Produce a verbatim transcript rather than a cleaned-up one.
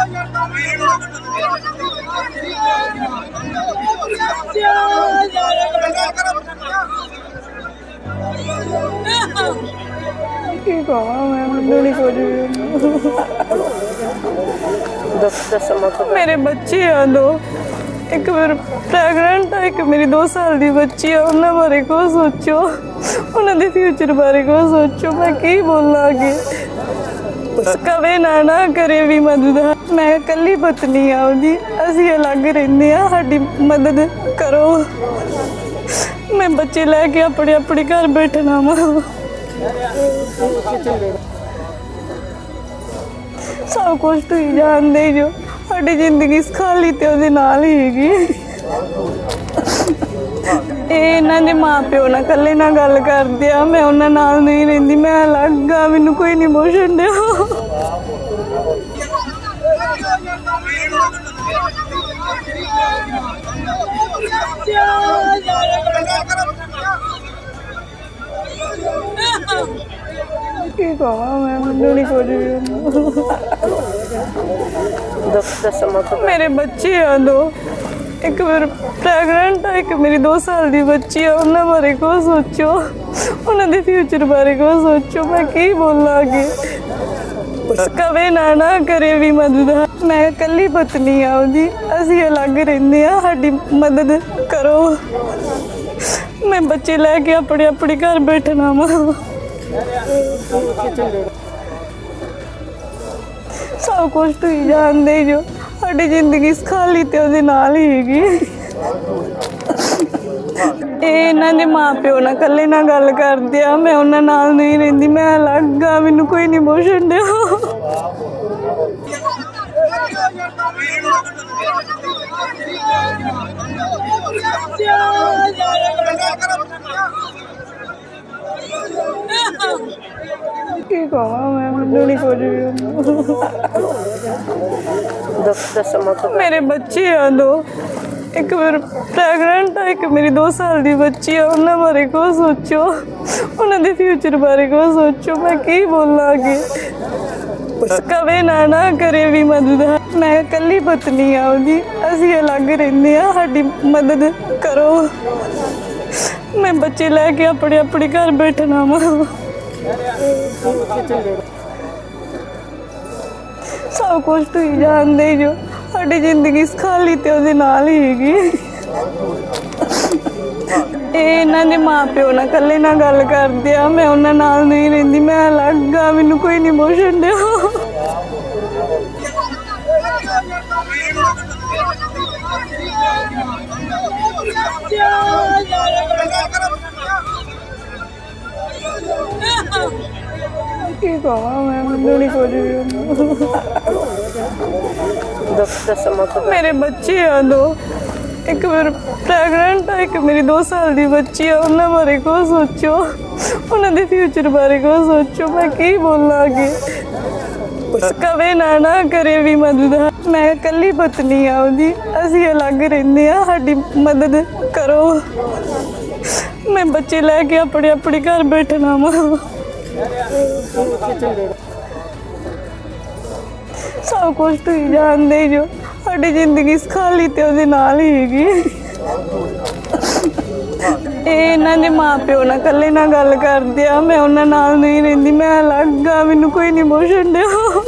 ਕੀ ਕਹਾਂ ਮੈਂ ਮੈਨੂੰ ਨਹੀਂ ਕੁਝ ਮੇਰੇ ਬੱਚੇ ਆ ਦੋ, एक मेरे प्रेगनेंट है, एक मेरी दो साल की बच्ची है। उन्होंने बारे को सोचो, उन्होंने फ्यूचर बारे को सोचो। मैं की बोलना अगे, कवे ना ना करे भी मदद। मैं कली पत्नी आ उसकी, असी अलग रहने, साडी मदद करो। मैं बच्चे लैके अपने अपने घर बैठना वा, सब कुछ तुम जानते जो साडी जिंदगी खाली तो उहदे नाल ही हैगी। इन्हां दे माँ प्यो ना कल्ले ना गल करदे आ, मैं उन्हां नाल नहीं रहिंदी, मैं अलग आ, मैनूं कोई नहीं पुछण दिया। की कहां मैं मैनूं नहीं कुछ मेरे बच्चे आ दो, एक मेरे प्रेगनेंट है, एक मेरी दो साल की बच्ची है। उन्होंने बारे को सोचो, उन्होंने फ्यूचर बारे को सोचो। मैं की बोलना अगे, कवे ना ना करे भी मदद। मैं कली पत्नी आ उसकी, असी अलग रहने, साडी मदद करो। मैं बच्चे लैके अपने अपने घर बैठना वा, सब कुछ तुम जानते जो साडी जिंदगी खाली तो उहदे नाल ही हैगी। इन्हां दे माँ प्यो ना कल्ले ना गल करदे आ, मैं उन्हां नाल नहीं रहिंदी, मैं अलग आ, मैनूं कोई नहीं पुछण दिया। की कहां मैं मैनूं नहीं कुछ मेरे बच्चे आ दो, एक मेरे प्रेगनेंट है, एक मेरी दो साल की बच्ची है। उन्होंने बारे को सोचो, उन्होंने फ्यूचर बारे को सोचो। मैं की बोलना अगे, कवे ना ना करे भी मदद। मैं कली पत्नी आ उसकी, असी अलग रहने, साडी मदद करो। मैं बच्चे लैके अपने अपने घर बैठना वा, सब कुछ तुम जानते जो साडी जिंदगी खाली तो उहदे नाल ही हैगी। इन्हां दे माँ प्यो ना कल्ले ना गल करदे आ, मैं उन्हां नाल नहीं रहिंदी, मैं अलग आ, मैनूं कोई नहीं पुछण दिया। की कहां मैं मैनूं नहीं कुछ मेरे बच्चे आ दो, एक मेरे प्रेगनेंट है, एक मेरी दो साल की बच्ची है। उन्होंने बारे को सोचो, उन्होंने फ्यूचर बारे को सोचो। मैं की बोलना अगे, कवे ना ना करे भी मदद। मैं कली पत्नी आ उसकी, असी अलग रहने, साडी मदद करो। मैं बच्चे लैके अपने अपने घर बैठना वा, सब कुछ तुम जानते जो साडी जिंदगी खाली तो उहदे नाल ही हैगी। इन्हां दे माँ प्यो ना कल्ले ना गल करदे आ, मैं उन्हां नाल नहीं रहिंदी, मैं अलग आ, मैनूं कोई नहीं पुछण दिया।